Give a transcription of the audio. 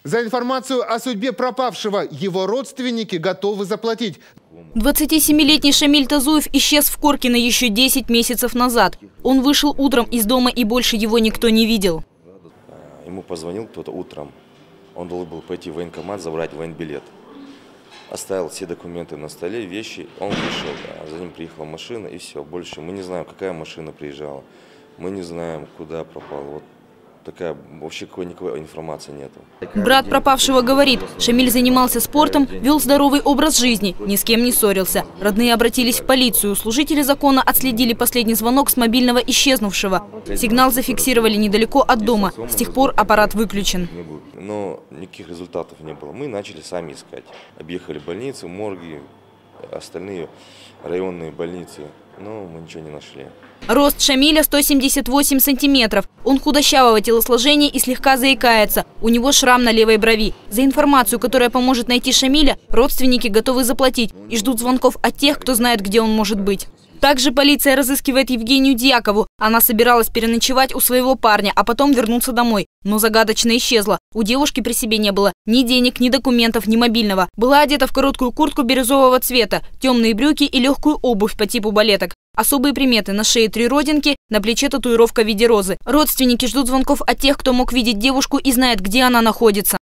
За информацию о судьбе пропавшего его родственники готовы заплатить. 27-летний Шамиль Тазуев исчез в Коркино еще 10 месяцев назад. Он вышел утром из дома, и больше его никто не видел. Ему позвонил кто-то утром. Он должен был пойти в военкомат, забрать военбилет. Оставил все документы на столе, вещи, он вышел. А за ним приехала машина, и все. Больше мы не знаем, какая машина приезжала. Мы не знаем, куда пропал. Вот такая, вообще никакой информации нету. Брат пропавшего говорит, Шамиль занимался спортом, вел здоровый образ жизни, ни с кем не ссорился. Родные обратились в полицию. Служители закона отследили последний звонок с мобильного исчезнувшего. Сигнал зафиксировали недалеко от дома. С тех пор аппарат выключен. Но никаких результатов не было. Мы начали сами искать. Объехали больницы, морги, остальные районные больницы. Но мы ничего не нашли. Рост Шамиля 178 сантиметров. Он худощавого телосложения и слегка заикается. У него шрам на левой брови. За информацию, которая поможет найти Шамиля, родственники готовы заплатить и ждут звонков от тех, кто знает, где он может быть. Также полиция разыскивает Евгению Дьякову. Она собиралась переночевать у своего парня, а потом вернуться домой. Но загадочно исчезла. У девушки при себе не было ни денег, ни документов, ни мобильного. Была одета в короткую куртку бирюзового цвета, темные брюки и легкую обувь по типу балеток. Особые приметы: на шее 3 родинки, на плече татуировка в виде розы. Родственники ждут звонков от тех, кто мог видеть девушку и знает, где она находится.